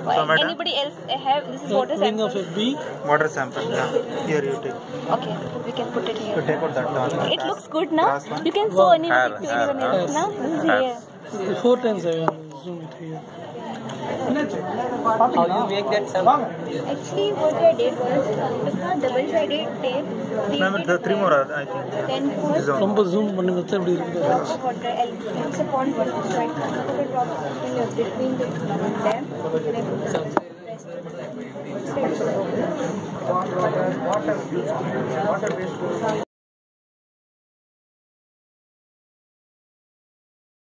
Anybody else have? This is water sample. Of a bee. Water sample. Yeah. Here you take. Okay, we can put it here. You take out that one. It looks good now. You can show anybody to anyone else now. This is here. 4 times I will zoom it here. How do you make that sample? Actually, what I did was it's not double-sided tape. The 3 more, I think. Then first ரொம்ப zoom பண்ணுங்க எப்படி இருக்கு drop of water. It's a pond water, so I put a drop of water between them.